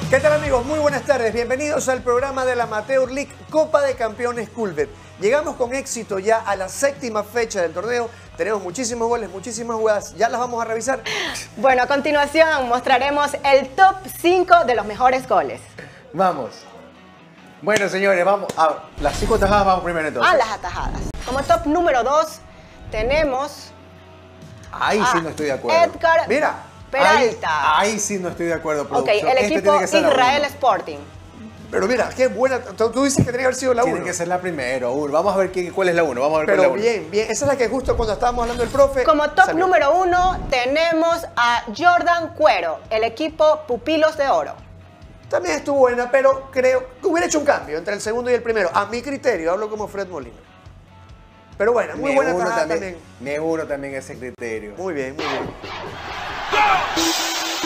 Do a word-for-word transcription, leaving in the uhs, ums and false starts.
¿Qué tal, amigos? Muy buenas tardes. Bienvenidos al programa de la Amateur League Copa de Campeones Culbet. Llegamos con éxito ya a la séptima fecha del torneo. Tenemos muchísimos goles, muchísimas jugadas. ¿Ya las vamos a revisar? Bueno, a continuación mostraremos el top cinco de los mejores goles. Vamos. Bueno, señores, vamos a las cinco atajadas. Vamos primero entonces. A las atajadas. Como top número dos tenemos... Ahí sí no estoy de acuerdo. Edgar Mira. Peralta. Ahí, ahí sí no estoy de acuerdo, Ok, producción. el Este equipo tiene que ser la Israel uno. Sporting. Pero mira, qué buena. Tú tú dices que tenía que haber sido la uno. Tiene que ser la primera. uno. Vamos a ver quién, cuál es la uno. Vamos a ver Pero cuál es la uno. bien, bien. Esa es la que justo cuando estábamos hablando del profe. Como top salió. número uno tenemos a Jordan Cuero, el equipo Pupilos de Oro. También estuvo buena, pero creo que hubiera hecho un cambio entre el segundo y el primero. A mi criterio, hablo como Fred Molina. Pero bueno, muy Me buena uno tajada también, también. Me uno también ese criterio. Muy bien, muy bien.